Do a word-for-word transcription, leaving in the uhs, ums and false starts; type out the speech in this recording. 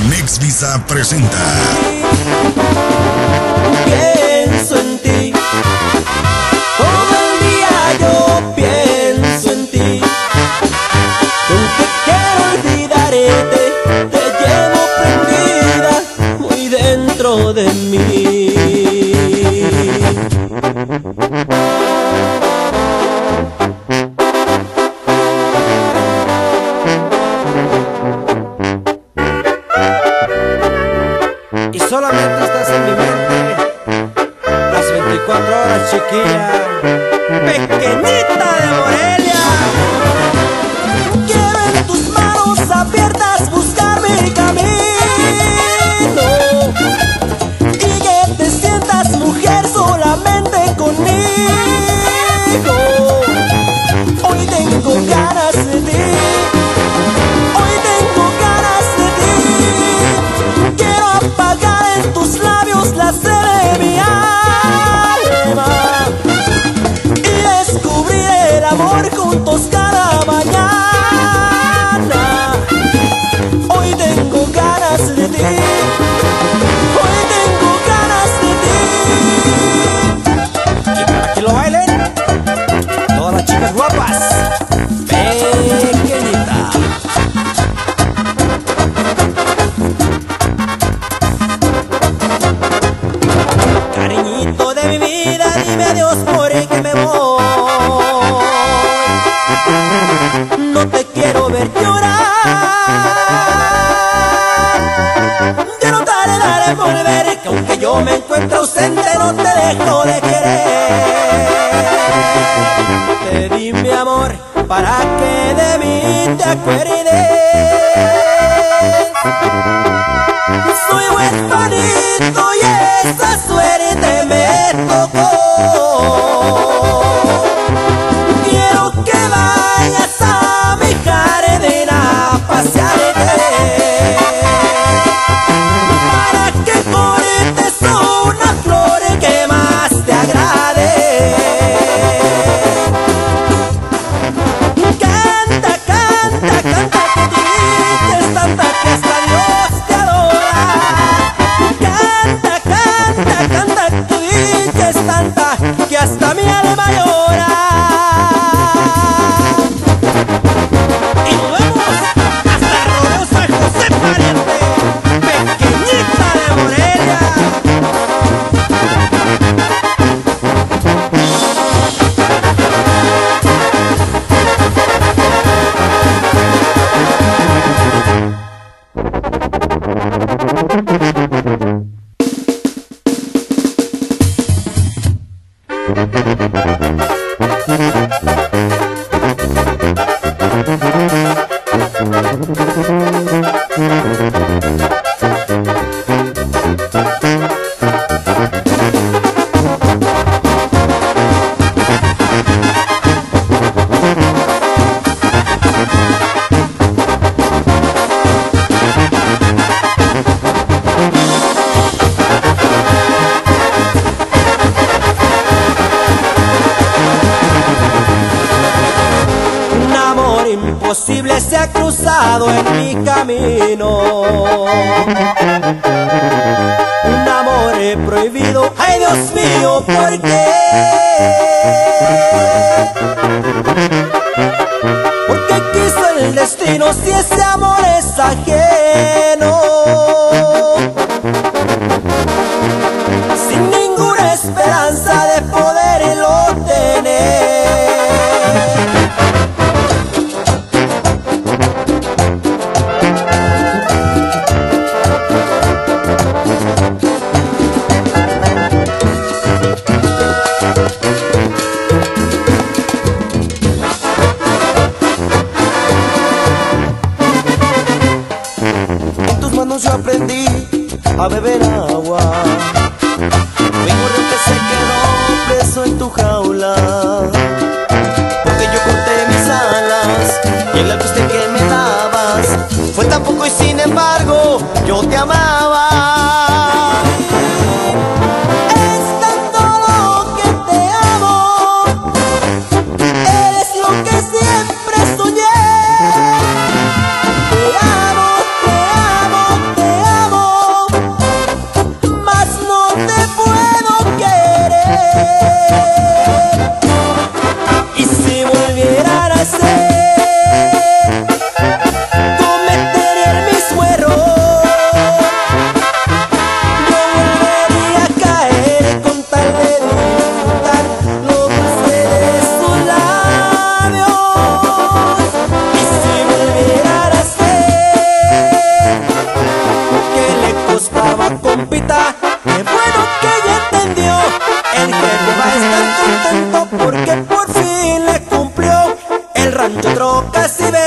Nexvisa presenta. Pienso en ti, todo el día yo pienso en ti. Aunque quiero olvidarte, te llevo prendida muy dentro de mí. Y solamente estás en mi mente las veinticuatro horas, chiquilla, pequeñita de Morelia. Quiero en tus manos abiertas buscar mi camino y que te sientas mujer solamente conmigo. Hoy tengo ganas de ti. Hoy tengo ganas de ti. Quiero apagar en tus labios la sed de mi alma y descubrir el amor juntos cada mañana. Hoy tengo ganas de ti. Hoy tengo ganas de ti. Y para que lo bailen todas las chicas guapas, pequeñita. Cariñito de mi vida, dime adiós porque me voy. No te quiero ver llorar. Ya no tardaré en volver, que aunque yo me encuentre ausente no te dejo de querer. Te di mi amor para que de mí te acuerdes. Soy huérfanito y esa suerte me tocó. Quiero que vayas a mi jardín a pasearte, para que cortes una flor que más te agrade. Canta, canta, canta, que tú dices tanta que hasta Dios te adora. Canta, canta, canta, que tú dices tanta que hasta mi alma llora. Y nos vemos hasta Rodeo San José, pariente, pequeñita de Morelia. Imposible se ha cruzado en mi camino, un amor prohibido, ay Dios mío, ¿por qué? Porque quiso el destino si ese amor es ajeno, sin ninguna esperanza de poderlo tener. Yo aprendí a beber agua, mi corriente se quedó preso en tu jaula, porque yo corté mis alas y el alpiste que me dabas fue tan poco y sin embargo yo te amaba. Es tanto lo que te amo, eres lo que siempre soñé. Te amo, te amo, te contento porque por fin le cumplió el rancho, trocas y